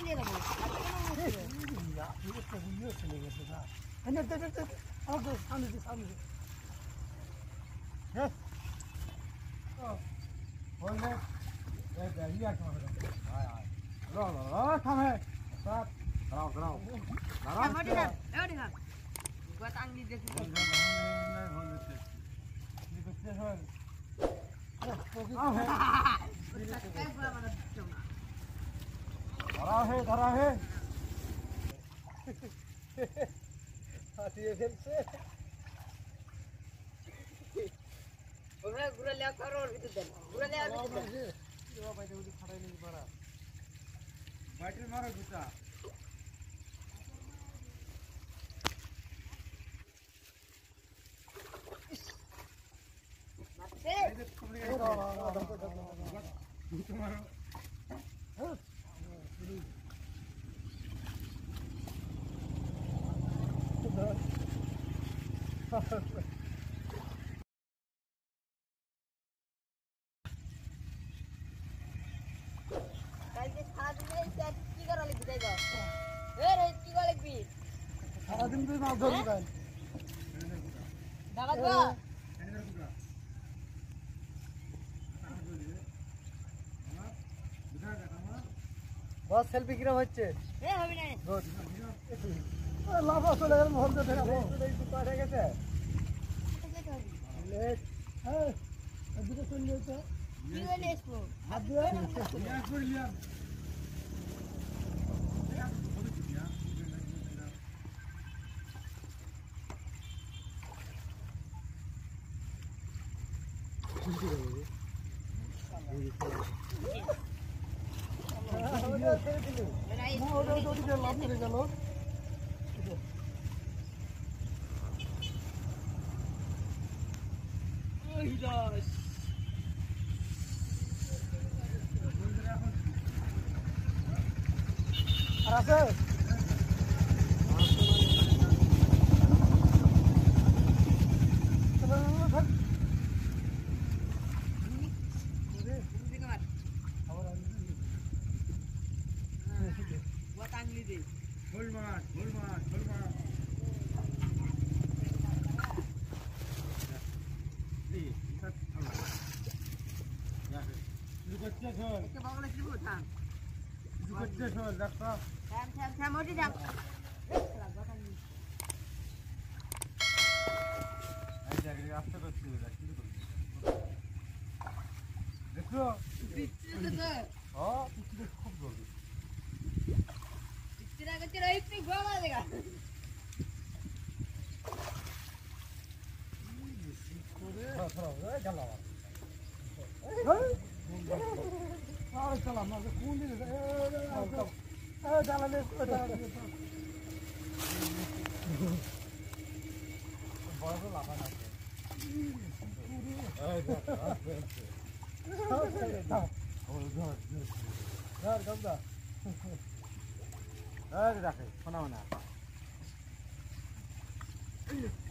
নিয়ে যাবো চলে গেছে না সামনে সামনে ধরা হে হাতিয়ে ফেলছে ওরা ঘুরে লেয়া করো ওর ভিতর দেন ঘুরে লেয়া ভিতর দেন বাইরে উঠে খাড়াই নিয়ে পারা বাইরে মারো গুতা মারছে মারো কালকে সারাদিনে কি করা লিখবি তাই গো রে কি করা লিখবি সারাদিন তুই মাছ ধরবি তাই দাবাত গো বস সেলফি কিরম হচ্ছে এ হবে না গুড লাফা চলে গেল মোহন তো দেখা পাঠে গেছে লেট হ্যাঁ দুটো চলে যেতে কি হলে এসবো হাত দিয়ে লাভ মেরে গেল আর আছে ফুল মাছ ফুল মাছ ফুল মাছ দেখো খুব জলদি রাখে শোনাও না